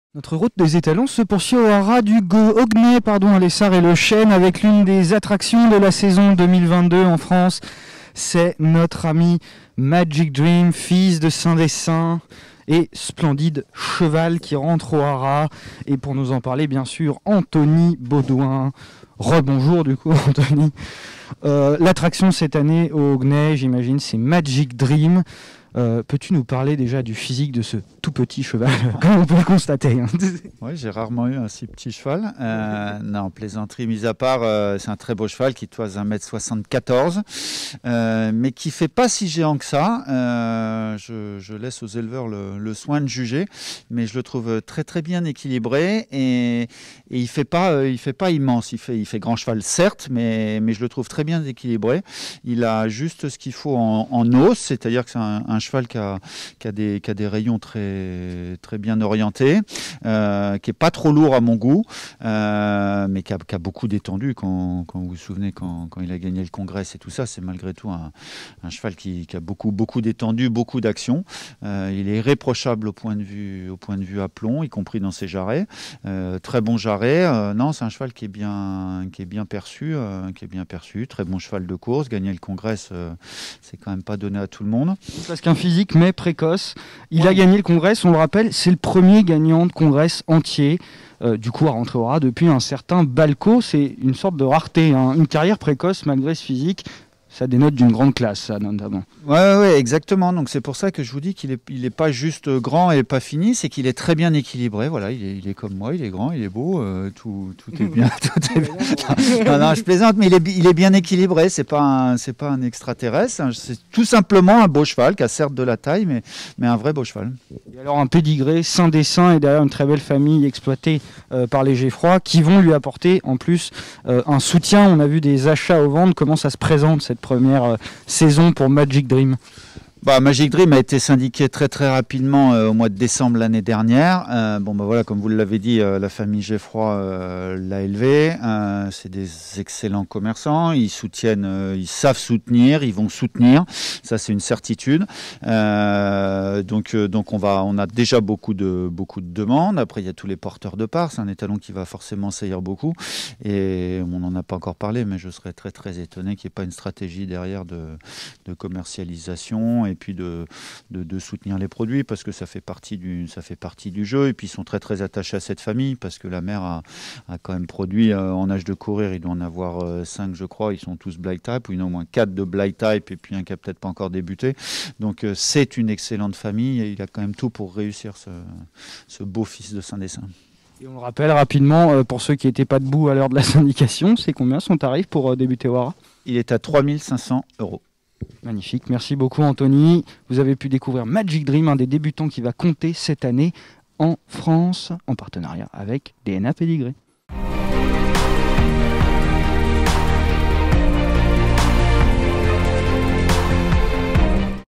Notre route des étalons se poursuit au haras du Augnay, à l'Essard et le Chêne, avec l'une des attractions de la saison 2022 en France. C'est notre ami Magic Dream, fils de Saint-Dessin et splendide cheval qui rentre au haras. Et pour nous en parler, bien sûr, Anthony Baudouin. Rebonjour du coup, Anthony. L'attraction cette année au Augnay, j'imagine, c'est Magic Dream. Peux-tu nous parler déjà du physique de ce tout petit cheval, comme on peut le constater? Oui, j'ai rarement eu un si petit cheval. Non, plaisanterie mise à part, c'est un très beau cheval qui toise 1,74 m, mais qui ne fait pas si géant que ça. Je laisse aux éleveurs le soin de juger, mais je le trouve très très bien équilibré et il fait pas immense. Il fait grand cheval certes, mais je le trouve très bien équilibré. Il a juste ce qu'il faut en os, c'est-à-dire que c'est un cheval qui a des rayons très bien orientés, qui est pas trop lourd à mon goût, mais qui a beaucoup d'étendue. Quand vous vous souvenez, quand il a gagné le Congrès et tout ça, c'est malgré tout un cheval qui a beaucoup d'étendue, beaucoup d'action. Il est irréprochable au point de vue aplomb, y compris dans ses jarrets. Très bon jarret. Non, c'est un cheval qui est bien perçu, Très bon cheval de course. Gagner le Congrès, c'est quand même pas donné à tout le monde. Parce qu'un physique mais précoce. Il a gagné le Congrès, on le rappelle, c'est le premier gagnant de Congrès entier. Du coup, à rentrer au haras depuis un certain Balco, c'est une sorte de rareté. Une carrière précoce malgré ce physique, ça dénote d'une grande classe, ça, notamment. Ouais, exactement. Donc c'est pour ça que je vous dis qu'il est pas juste grand et pas fini, c'est qu'il est très bien équilibré. Voilà, il est comme moi, il est grand, il est beau, tout est bien. Non, je plaisante, mais il est bien équilibré. C'est pas un extraterrestre. C'est tout simplement un beau cheval qui a certes de la taille, mais un vrai beau cheval. Et alors un pédigré, Saint-Dessin, et derrière une très belle famille exploitée par les Geffroy, qui vont lui apporter en plus un soutien. On a vu des achats aux ventes. Comment ça se présente cette première saison pour Magic Dream? Magic Dream a été syndiqué très très rapidement au mois de décembre l'année dernière. Voilà, comme vous l'avez dit, la famille Geffroy l'a élevé. C'est des excellents commerçants. Ils soutiennent, ils savent soutenir, ils vont soutenir. Ça, c'est une certitude. Donc on a déjà beaucoup de demandes. Après, il y a tous les porteurs de parts. C'est un étalon qui va forcément saillir beaucoup. Et on n'en a pas encore parlé, mais je serais très très étonné qu'il n'y ait pas une stratégie derrière de commercialisation et puis de soutenir les produits, parce que ça fait partie du jeu. Et puis ils sont très très attachés à cette famille, parce que la mère a quand même produit en âge de courir, il doit en avoir 5 je crois, ils sont tous black type, ou il y en a au moins 4 de black type et puis un qui a peut-être pas encore débuté. Donc c'est une excellente famille et il a quand même tout pour réussir, ce beau fils de Saint-Dessin. Et on le rappelle rapidement, pour ceux qui n'étaient pas debout à l'heure de la syndication, c'est combien son tarif pour débuter au haras? Il est à 3 500 €. Magnifique, merci beaucoup Anthony. Vous avez pu découvrir Magic Dream, un des débutants qui va compter cette année en France, en partenariat avec DNA Pédigré.